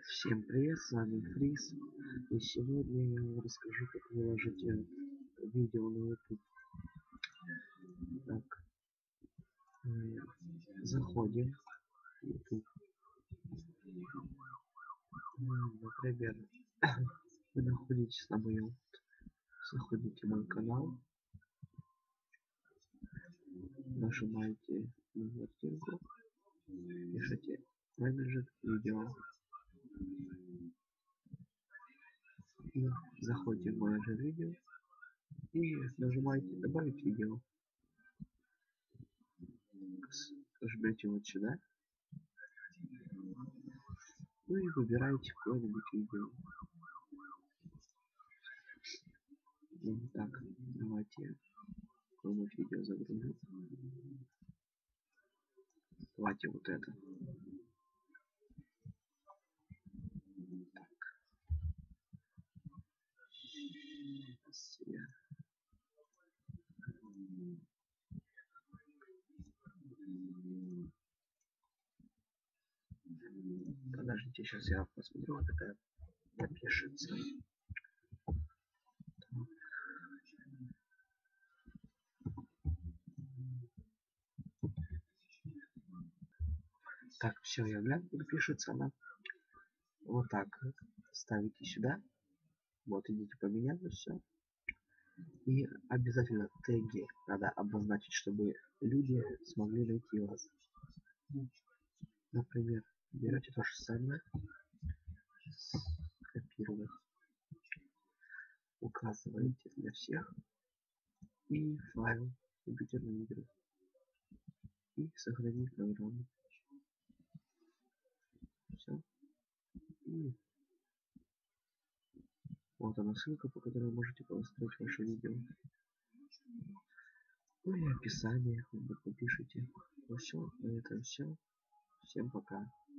Всем привет, с вами Фриз, и сегодня я вам расскажу, как выложить видео на YouTube. Так, заходим в YouTube. Например, вы находитесь на моем, заходите в мой канал, нажимаете на картинку, пишите менеджер видео и заходите в менеджер видео и нажимаете добавить видео. Жмете вот сюда, ну и выбираете какое-нибудь видео. Так, давайте какое-нибудь видео загрузим. Давайте вот это. Так. Сейчас я... Подождите, сейчас я посмотрю, как это напишется. Так, все, я гляну, пишется она. Вот так. Ставите сюда. Вот, идите поменяли все. И обязательно теги надо обозначить, чтобы люди смогли найти вас. Например, берете то же самое, копировать, указываете для всех и файл компьютерной игры и сохранить программу. Все. И вот она ссылка, по которой вы можете построить ваше видео. Ну и описание, как бы напишите. Ну все, на этом все. Всем пока.